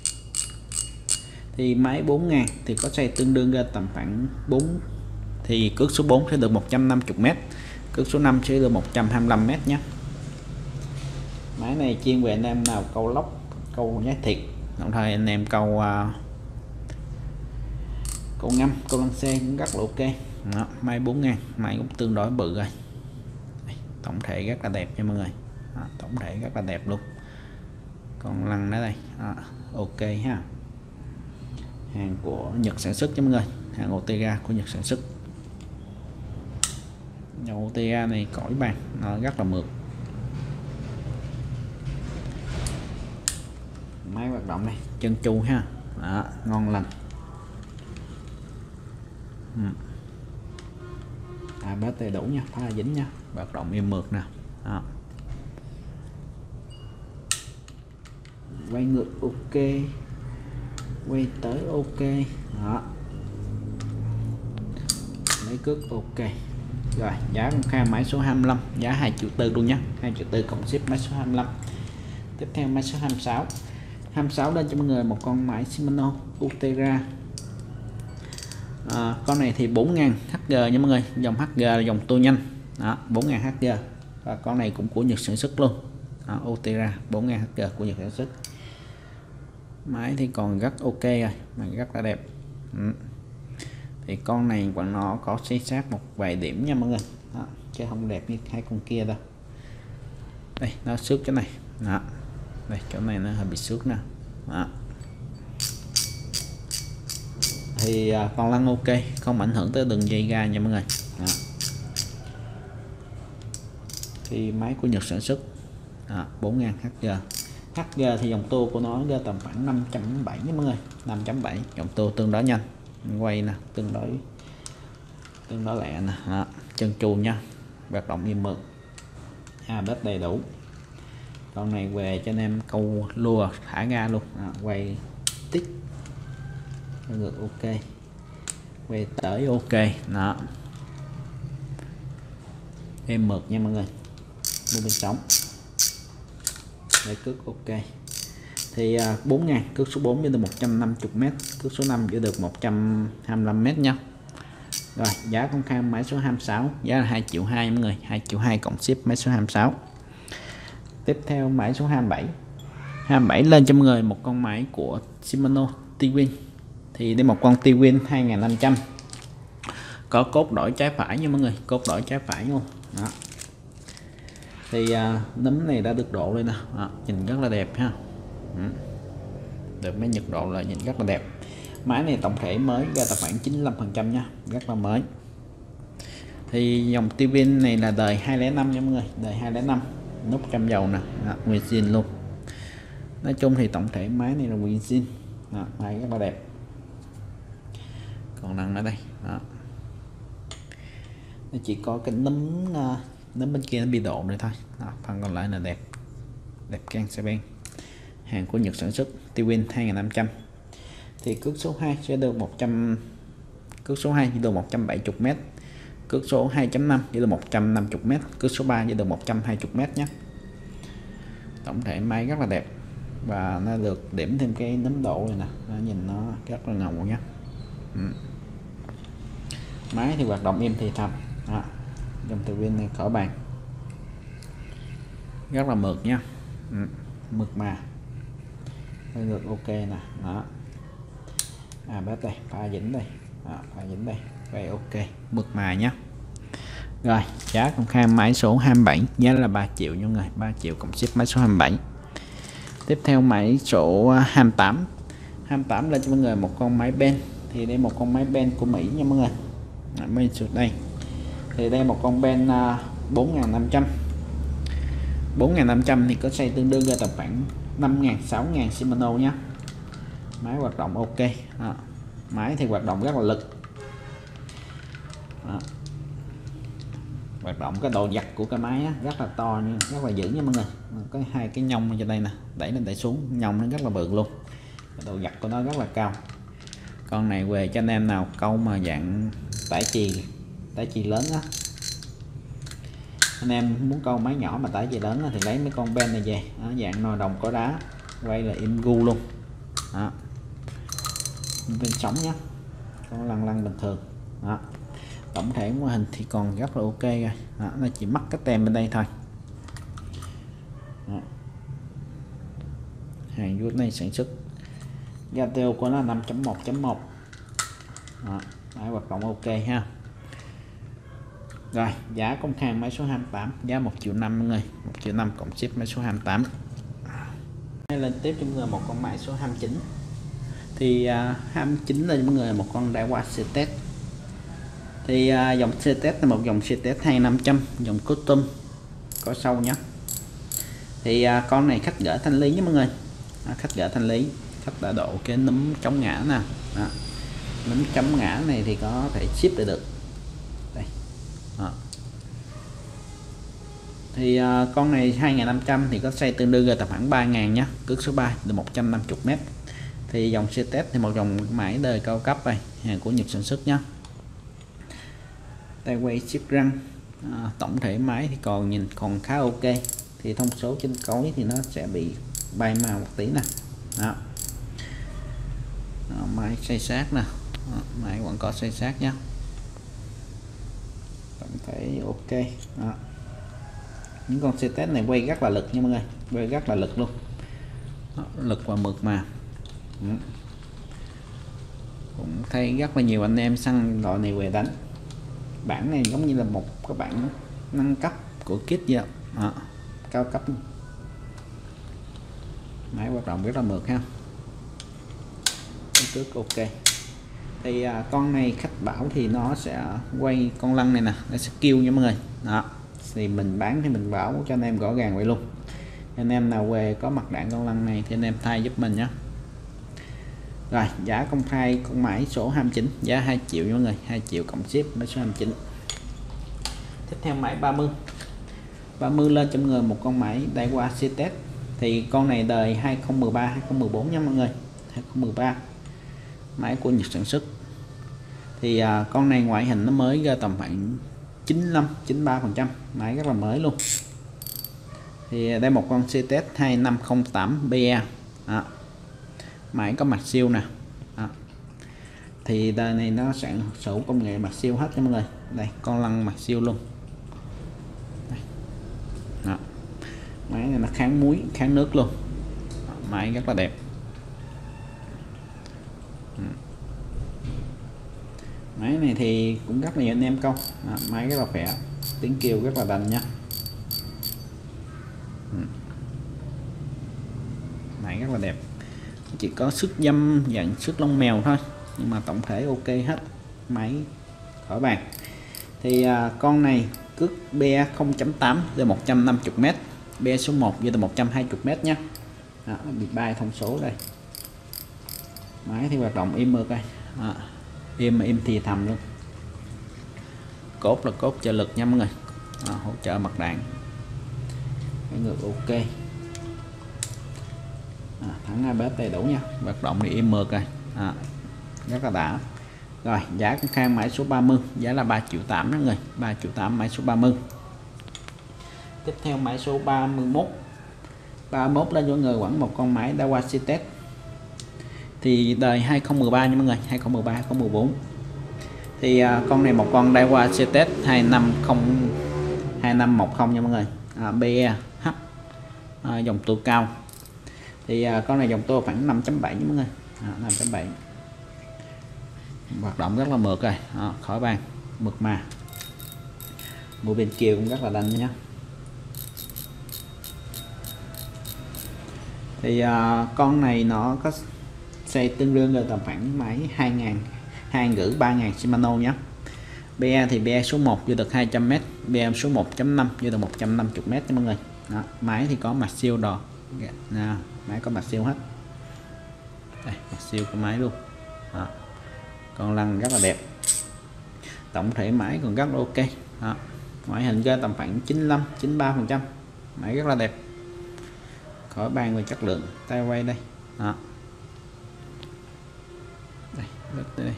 Thì máy 4000 thì có xây tương đương ra tầm khoảng 4, thì cước số 4 sẽ được 150m, cước số 5 sẽ được 125m nhé. Máy này chuyên về anh em nào câu lóc, câu nhái thiệt, đồng thời anh em câu ngâm, câu lăng xe cũng rất là ok đó. Máy 4000, máy cũng tương đối bự rồi. tổng thể rất là đẹp nha mọi người. Đó, tổng thể rất là đẹp luôn. Con lăn ở đây. Đó, ok ha. Hàng của Nhật sản xuất cho mọi người, hàng Otega của Nhật sản xuất. Dòng Otega này cõi bàn nó rất là mượt. Máy hoạt động này chân chu ha. Đó, ngon lành. Bát đầy đủ nha, phá dính nha, hoạt động êm mượt nè. Đó. Quay ngược ok, quay tới ok. Đó, lấy cước ok. Rồi giá công khai máy số 25, giá 2,4 triệu luôn nhé, 2,4 triệu cộng ship máy số 25. Tiếp theo máy số 26. 26 lên cho mọi người một con máy Shimano Ultegra. Con này thì 4.000 HG nha mọi người, dòng HG là dòng tua nhanh. Đó, 4.000 HG. Và con này cũng của Nhật sản xuất luôn. Đó, Ultegra 4.000 HG của Nhật sản xuất. Máy thì còn rất ok rồi, mà rất là đẹp. Thì con này còn nó có xây sát một vài điểm nha mọi người. Đó, chứ không đẹp như hai con kia đâu. Đây nó xước cái này. Đó, đây chỗ này nó hơi bị xước nè. Đó. Thì con lăn ok, không ảnh hưởng tới đường dây ga nha mọi người. Đó. Thì máy của Nhật sản xuất. 4.000 HG. HG thì dòng tua của nó ra tầm khoảng 5.7 nha mọi người, 5.7, dòng tua tương đối nhanh, quay nè tương đối lẹ nè. Đó, chân chu nha, hoạt động im mượt, bếp đầy đủ. Con này về cho anh em câu lùa thả ga luôn. Quay tích ngược ok, quay tới ok. Đó, êm mượt nha mọi người, mua bên sống để cước ok. Thì 4.000 cước số 4 với được 150m, cước số 5 với được 125m nha. Rồi giá công khai máy số 26, giá là 2,2 triệu mọi người, 2,2 triệu cộng ship máy số 26. Tiếp theo máy số 27. 27 lên cho mọi người một con máy của Shimano Twin. Thì đây một con Twin 2500, có cốt đổi trái phải nha mọi người, cốt đổi trái phải luôn. Đó. Thì nấm này đã được độ lên nè. Đó, nhìn rất là đẹp ha. Được mấy nhiệt độ là nhìn rất là đẹp. Máy này tổng thể mới ra tầm khoảng 95% nha, rất là mới. Thì dòng Twin này là đời 205 nha mọi người, đời 205, nút trăm dầu nè, nguyên zin luôn. Nói chung thì tổng thể máy này là nguyên zin. Máy rất là đẹp. Còn nằm ở đây. Đó. Nó chỉ có cái nấm bên kia nó bị độ này thôi. Đó, phần còn lại là đẹp, đẹp can xe ben, hàng của Nhật sản xuất, Twin 2500. Thì cước số 2 sẽ được 100, cước số 2 chỉ được 170m, cước số 2.5 chỉ được 150m, cước số 3 chỉ được 120m nhé. Tổng thể máy rất là đẹp và nó được điểm thêm cái nấm độ này nè, nó nhìn nó rất là ngầu nhé. Máy thì hoạt động êm thì thầm. Dòng Twin này khỏi bàn, rất là mượt nha. Mượt mà, được ok nè. Đó, bếp đây, pha dính đây. Pha dính đây, vậy ok, mượt mà nhé. Rồi giá công khai máy số 27, giá là 3 triệu nha người, 3 triệu cộng ship máy số 27. Tiếp theo máy số 28. 28 lên cho mọi người một con máy Ben. Thì đây một con máy Ben của Mỹ nha mọi người. Bên xuống đây thì đây một con Ben 4.500. 4.500 thì có xây tương đương ra tầm khoảng 5.000 6.000 Shimano nhé. Máy hoạt động ok. Máy thì hoạt động rất là lực. Hoạt động cái độ giật của cái máy á, rất là to nhưng rất là dữ nha mọi người. Có hai cái nhông trên đây nè, đẩy lên đẩy xuống, nhông nó rất là bự luôn. Cái độ giật của nó rất là cao. Con này về cho anh em nào câu mà dạng tải chì lớn á, anh em muốn câu máy nhỏ mà tải chì lớn á, thì lấy mấy con Ben này về. Đó, dạng nồi đồng có đá, quay là im gu luôn. Đó, bên sống nhé, con lăn bình thường. Đó, tổng thể mô hình thì còn rất là ok rồi. Đó, nó chỉ mắc cái tem bên đây thôi. Đó. Hàng vuốt này sản xuất, ratio của nó 5.1.1. Máy hoạt động ok ha. Rồi giá công khai máy số 28 giá 1.5 triệu mọi người, 1.5 triệu cộng ship máy số 28. Lên tiếp cho mọi người một con máy số 29. Thì 29 là mọi người một con Daiwa C-Tech. Thì dòng C-Tech là một dòng C-Tech 2500 dòng custom có sâu nhé. Thì con này khách gửi thanh lý nhé mọi người. Khách gửi thanh lý, khách đã độ cái núm chống ngã nè. Núm chống ngã này thì có thể ship được. Đây. Thì con này 2500 thì có xây tương đương tầm khoảng 3000 nhé, cước số 3 được 150m. Thì dòng C-Tech thì một dòng máy đời cao cấp này, hàng của Nhật sản xuất nhé. Tay quay chip răng, tổng thể máy thì còn nhìn còn khá ok. Thì thông số trên cối thì nó sẽ bị bay màu một tí nè. Đó. Máy xây sát nè, máy vẫn có xây sát nhé, tổng thể ok. Đó. Những con C-Tech này quay rất là lực nha mọi người, quay rất là lực luôn. Đó, lực và mượt mà. Cũng thấy rất là nhiều anh em săn loại này về đánh. Bản này giống như là một cái bản nâng cấp của kit vậy đó. Cao cấp. Máy hoạt động rất là mượt ha, cước ok. Thì con này khách bảo thì nó sẽ quay con lăn này nè, nó sẽ kêu nha mọi người. Đó, thì mình bán thì mình bảo cho anh em rõ ràng vậy luôn. Anh em nào về có mặt đạn con lăn này thì anh em thay giúp mình nhé. Rồi giá công khai con máy số 29 giá 2 triệu nha mọi người, 2 triệu cộng ship máy số 29. Tiếp theo máy 30 lên cho mọi người một con máy Daiwa C-Tech. Thì con này đời 2013 2014 nha mọi người, 2013, máy của Nhật sản xuất. Thì con này ngoại hình nó mới ra tầm khoảng 95-93%, máy rất là mới luôn. Thì đây một con C-Tech 2508BE. Máy có mặt siêu nè. Đó. Thì đời này nó sản xuất công nghệ mặt siêu hết nha mọi người. Đây con lăn mặt siêu luôn. Đó. Máy này nó kháng muối kháng nước luôn. Đó. Máy rất là đẹp. Máy này thì cũng rất là nhiều anh em câu. Máy rất là khỏe, tiếng kêu rất là đành nha. Máy rất là đẹp, chỉ có sức dăm dạng sức lông mèo thôi, nhưng mà tổng thể ok hết, máy khỏi bàn. Thì con này cước BE 0.8 từ 150m, BE số 1 từ 120m nhé. Bị bay thông số đây. Máy thì hoạt động im mượt đây, im thì thầm luôn. Cốt là cốt trợ lực nha mọi người, hỗ trợ mặt đạn, cái ngược ok. Thắng ABS đầy đủ nha, hoạt động thì im mượt rồi, rất là đã. Rồi giá công khai máy số 30 giá là 3.8 triệu đó người, 3.8 triệu máy số 30. Tiếp theo máy số 31 lên cho người quẳng một con máy Daiwa C-Tech. Thì đời 2013 nha mọi người, 2013 2014. Thì con này một con Daiwa C-Tech 2510 nha mọi người, BE H, dòng tua cao. Thì con này dòng tua khoảng 5.7 nha mọi người, 5.7. Hoạt động rất là mượt rồi, khỏi bàn, mượt mà. Mũi bên kia cũng rất là đanh nhé. Thì con này nó có xây tương đương là tầm khoảng máy 2.500 3.000 Shimano nhé. BE thì BE số 1 vô được 200m, BE số 1.5 vô được 150m nha mọi người. Đó, máy thì có mặt siêu đò. Máy có mặt siêu hết. Đây, mặt siêu của máy luôn. Đó. Con lăn rất là đẹp. Tổng thể máy còn rất là ok. Đó. Ngoại hình ra tầm khoảng 95-93%. Máy rất là đẹp. Khỏi bàn về chất lượng. Tay quay đây. Đó. Đây.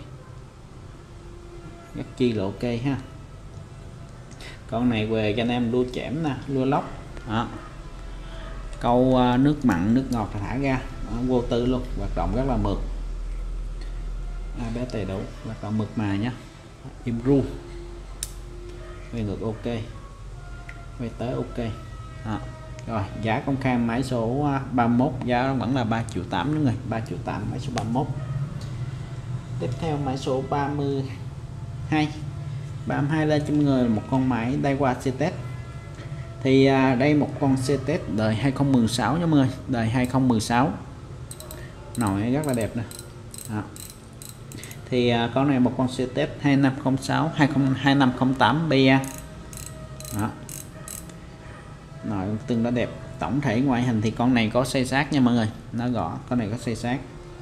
Rất chi là ok ha. Con này về cho anh em đua chẻm nè, lua lóc. Đó. Câu nước mặn nước ngọt thả ra. Đó, vô tư luôn, hoạt động rất là mượt. ABS đầy đủ, hoạt động mượt mà nhé. Im ru, quay ngược ok, quay tới ok. Đó. Rồi giá công khai máy số 31 giá vẫn là 3.8 triệu nữa người, 3.8 triệu máy số 31. Tiếp theo máy số 32. 32 lên trong người một con máy Daiwa CTS. Thì đây một con CTS đời 2016 nha mọi người, đời 2016, nồi rất là đẹp nè. Đó. Thì con này một con CTS 2506 2508 BA. Đó. Nồi tương đối đẹp. Tổng thể ngoại hình thì con này có xây sát nha mọi người, nó gõ, con này có xây sát.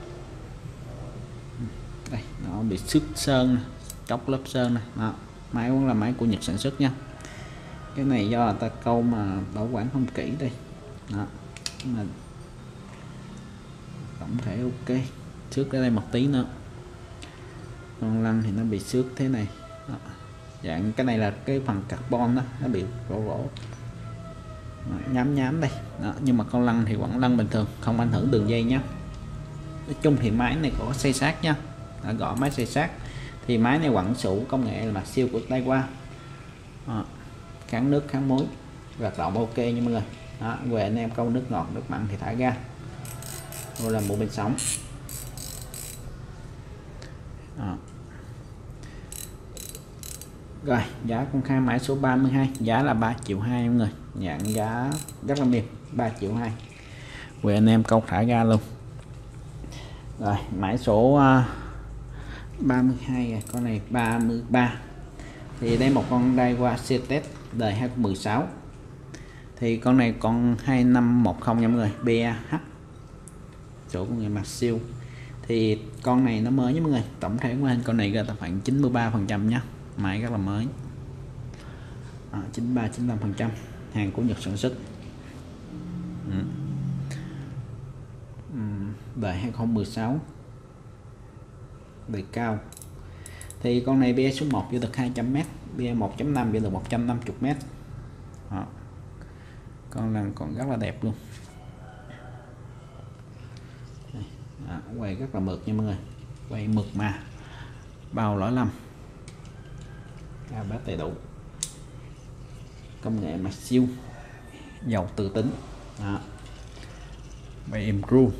Đây, nó bị xước sơn nè, chóc lớp sơn nè. Đó. Máy cũng là máy của Nhật sản xuất nha. Cái này do ta câu mà bảo quản không kỹ đây. Đó. Mà tổng thể ok. Xước ở đây một tí nữa. Con lăn thì nó bị xước thế này. Đó. Dạng cái này là cái phần carbon đó, nó bị rỗ nhám nhám đây. Đó. Nhưng mà con lăn thì vẫn lăn bình thường, không ảnh hưởng đường dây nhé. Nói chung thì máy này có xây sát nha, đã gõ máy xây sát. Thì máy này quặng sủ công nghệ là siêu của Daiwa. Kháng nước kháng muối, hoạt động ok nha mọi người. Đó, về anh em câu nước ngọt nước mặn thì thả ra. Đây là bộ bên sóng. Đó. Rồi giá con khai máy số 32, giá là 3,2 triệu mọi người, nhận giá rất là mềm, 3,2 triệu. Về anh em câu thả ra luôn. Rồi máy số 32, con này 33. Thì đây một con Daiwa CTS đời 2016. Thì con này con 2510 nha mọi người, BAH, chỗ của người mặt siêu. Thì con này nó mới nha mọi người, tổng thể ngoại hình con này ra tầm khoảng 93% nhá, máy rất là mới. 93-95%, hàng của Nhật sản xuất. Đời 2016, đời cao. Thì con này BA số 1 vô được 200m, BA 1.5 vô được 150m. Đó. Con lần còn rất là đẹp luôn. Đó, quay rất là mượt nha mọi người, quay mượt mà bao lỗi lầm, bát đầy đủ, công nghệ mặt siêu, dầu tự tính. Đó. Quay em ru.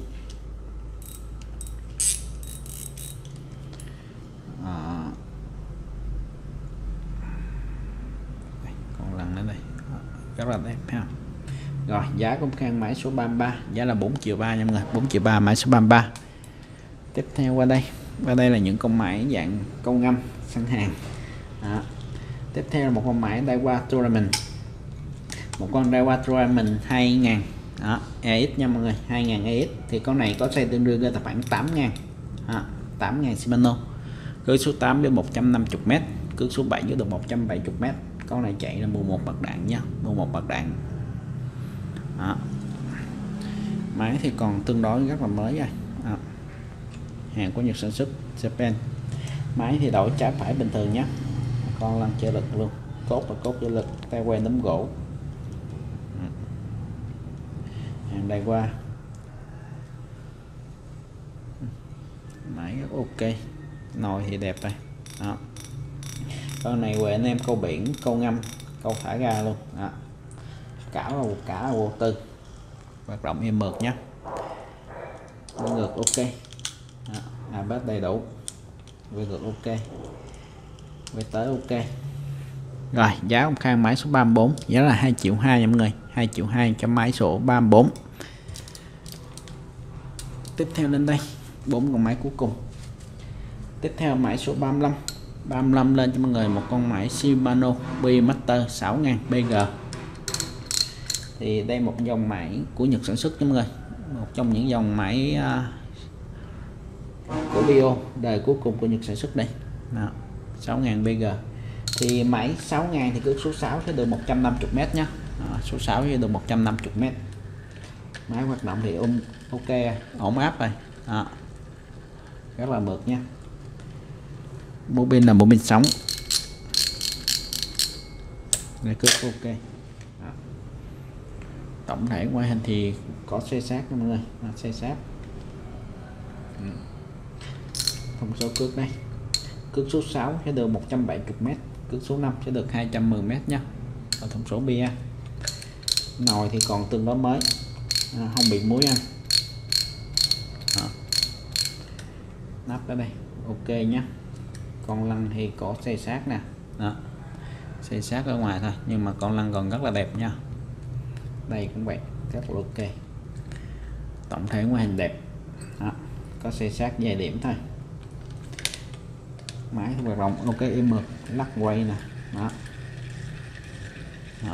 Còn lần nữa đây, rất là đẹp ha. Rồi giá công khai máy số 33, giá là 4,3 triệu nha mọi người, 4,3 triệu máy số 33. Tiếp theo qua đây là những con máy dạng câu ngâm săn hàng. Đó. Tiếp theo là một con máy Daiwa Tournament, một con Daiwa Tournament 2000 EX nha mọi người, 2000 EX. Thì con này có xây tương đương ra khoảng 8.000, 8.000 Shimano, cước số 8 đến 150m, cước số 7 được 170m. Con này chạy là 11 bạc đạn nha, 11 bạc đạn. Đó. Máy thì còn tương đối rất là mới rồi. Đó. Hàng của Nhật sản xuất Japan. Máy thì đổi trái phải bình thường nhé, con lăn trợ lực luôn, cốt là cốt trợ lực, tay quen tấm gỗ. Hàng đây qua máy rất ok, nồi thì đẹp đây. Đó. Con này về anh em câu biển, câu ngâm, câu thả ra luôn. Đó. Cả là vô tư, hoạt động êm mượt nhé, ngược ok. Bát đầy đủ, quay ngược ok, quay tới ok. Rồi giá công khai máy số 34, giá là 2,2 triệu nha mọi người, 2,2 triệu cho máy số 34. Tiếp theo lên đây 4 con máy cuối cùng. Tiếp theo máy số 35 lên cho mọi người một con máy Shimano Master 6000 BG. Thì đây một dòng máy của Nhật sản xuất cho mọi người, một trong những dòng máy của Bio đời cuối cùng của Nhật sản xuất đây. Đó, 6000 BG. Thì máy 6000 thì cước số 6 sẽ được 150m nhé. Số 6 sẽ được 150m. Máy hoạt động thì ok, ổn áp rồi. Đó. Rất là mượt nha. Bộ pin là bộ pin sống. Đây cước ok. Đó. Tổng thể ngoại hình thì có xe sát nha mọi người, xe sát. Thông số cước đây. Cước số 6 sẽ được 170m, cước số 5 sẽ được 210m nha. Và thông số bia. Nồi thì còn tương đối mới, không bị muối ăn. Đó. Nắp ở đây ok nhé. Con lăn thì có xây sát nè, đó, xây sát ở ngoài thôi, nhưng mà con lăn còn rất là đẹp nha. Đây cũng vậy, rất là ok, tổng thể ngoại hình đẹp đó, có xây sát vài điểm thôi. Máy hoạt động ok, im mượt, lắc quay nè đó. Đó,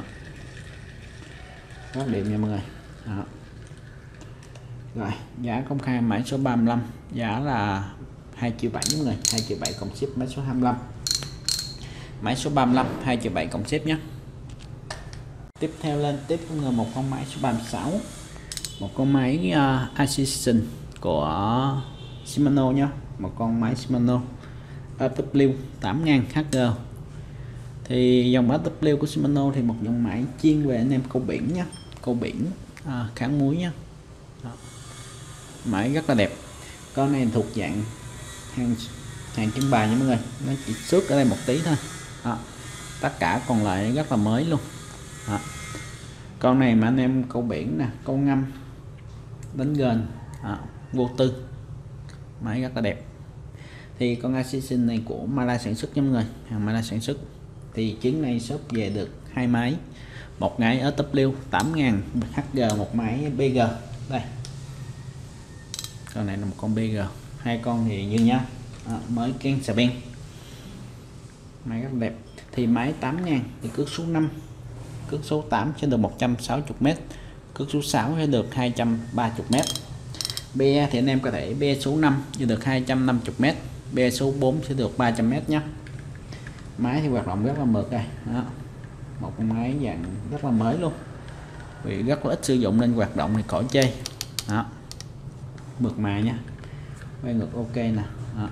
rất điểm nha mọi người đó. Rồi giá công khai mã số 35 giá là 2.7 triệu mọi người, 2.7 triệu cộng ship. Mã số 25, mã số 35 2.7 triệu cộng ship nhé. Tiếp theo lên tiếp là một con máy số 36, một con máy Assistant của Shimano nhé, một con máy Shimano AW 8000 HG. Thì dòng AW của Shimano thì một dòng máy chuyên về anh em câu biển nhé, câu biển kháng muối nhé. Đó, máy rất là đẹp. Con này thuộc dạng hàng trưng bày nha mọi người, nó chỉ xước ở đây một tí thôi. Đó, tất cả còn lại rất là mới luôn. Đó, con này mà anh em câu biển nè, câu ngâm, đánh gần vô tư, máy rất là đẹp. Thì con Assistant này của Mala sản xuất nha mọi người, hàng Mala sản xuất. Thì chuyến này shop về được hai máy, một máy AW 8000 HG, một máy BG. Đây, con này là một con BG, hai con thì như nhau, mới keng xà beng, máy rất đẹp. Thì máy 8000 thì cước số 5, cước số 8 sẽ được 160m, cước số 6 sẽ được 230m. BE thì anh em có thể BE số 5 sẽ được 250m, BE số 4 sẽ được 300m nhé. Máy thì hoạt động rất là mượt đây đó, một con máy dạng rất là mới luôn, vì rất là ít sử dụng nên hoạt động thì khỏi chê đó, mượt mà nha, quay ngược ok nè đó,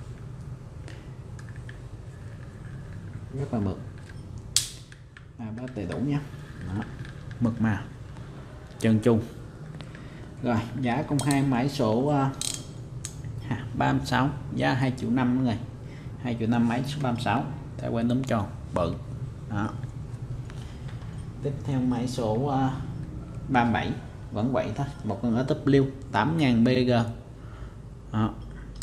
rất là mượt, bát đầy đủ nhé đó, mượt mà chân chung. Rồi giá công khai máy số 36 giá 2.5 triệu mọi người, 2.5 triệu máy số 36 theo quên đúng tròn bự đó. Tiếp theo máy số 37 vẫn vậy thôi, một con AW 8000 BG đó.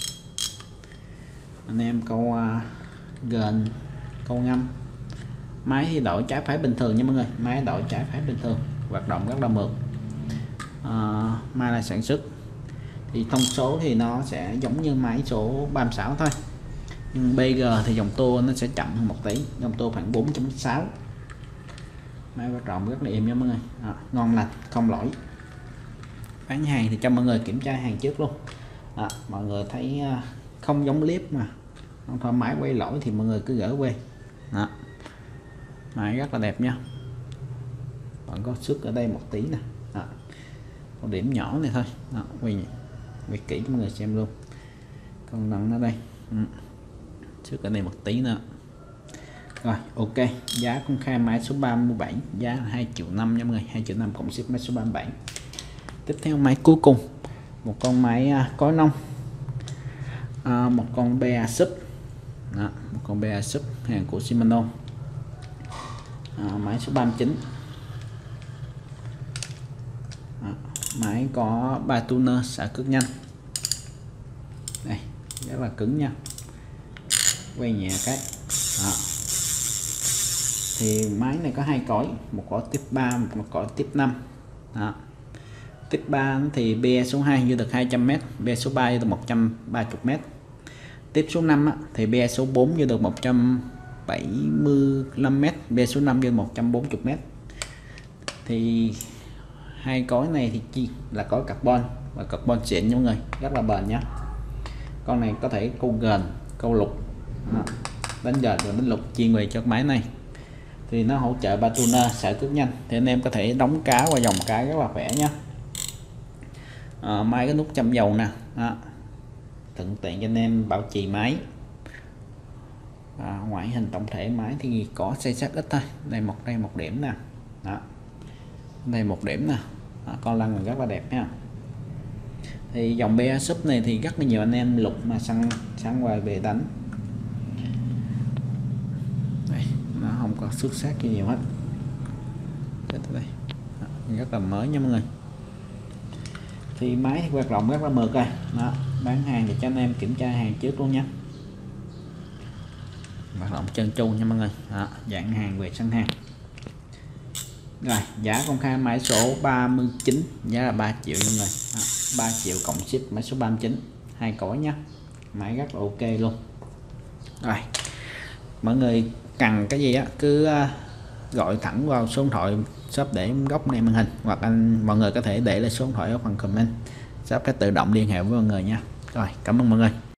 Anh em câu gần, câu ngâm, máy thì đổi trái phải bình thường nha mọi người, máy đổi trái phải bình thường, hoạt động rất là mượt. Mai là sản xuất thì thông số thì nó sẽ giống như máy số 36 thôi, nhưng BG thì dòng tua nó sẽ chậm hơn một tí, dòng tua khoảng 4.6. Máy hoạt động rất là êm nha mọi người đó, ngon lành không lỗi. Bán hàng thì cho mọi người kiểm tra hàng trước luôn đó, mọi người thấy không giống clip mà không thoải mái quay lỗi thì mọi người cứ gỡ quay đó. Máy rất là đẹp nha, vẫn có xước ở đây một tí nè đó, một điểm nhỏ này thôi đó, quay kỹ cho mọi người xem luôn, còn nặng ở đây xước ở đây một tí nữa. Rồi ok, giá công khai máy số 37 giá 2.5 triệu nha mọi người, 2.5 triệu cộng ship máy số 37. Tiếp theo máy cuối cùng, một con máy cối nông, một con BA Sub đó, một con BA Sub hàng của Shimano, máy số 39 đó, máy có 3 tuner xả cước nhanh, đây rất là cứng nha, quay nhẹ cái đó. Thì máy này có hai cối, một cối tiếp 3, một cối tiếp 5 đó. Tiếp 3 thì BE số 2 vô được 200m, BE số 3 vô được 130m. Tiếp số 5 thì BE số 4 vô được 175m, BE số 5 vô 140m. Thì hai cối này thì chi là cối carbon và carbon xịn nha mọi người, rất là bền nhá. Con này có thể câu gần, câu lục, đánh gền và đánh lục, chuyên về cho máy này. Thì nó hỗ trợ 3 tuner xả cước nhanh, thì anh em có thể đóng cá qua dòng cá rất là khỏe nhá. Máy cái nút châm dầu nè đó, thuận tiện cho anh em bảo trì máy. Ngoại hình tổng thể máy thì có xây sát ít thôi, đây một điểm nè đó, đây một điểm nè đó, con lăn rất là đẹp nha. Thì dòng BA Sub này thì rất là nhiều anh em lục mà săn ngoài về đánh, đây, nó không có xuất sắc gì nhiều hết. Đây đó, rất là mới nha mọi người. Thì máy thì hoạt động rất là mượt rồi đó, bán hàng thì cho anh em kiểm tra hàng trước luôn nha. hoạt động trơn tru nha mọi người. Đó, dạng hàng về sẵn hàng. Rồi giá công khai mã số 39, giá là 3 triệu mọi người. Đó, 3 triệu cộng ship mã số 39, 2 cõi nhá, máy rất là ok luôn. Rồi mọi người cần cái gì á cứ gọi thẳng vào số điện thoại shop để góc này màn hình, hoặc mọi người có thể để lại số điện thoại ở phần comment, shop sẽ tự động liên hệ với mọi người nha. Rồi cảm ơn mọi người.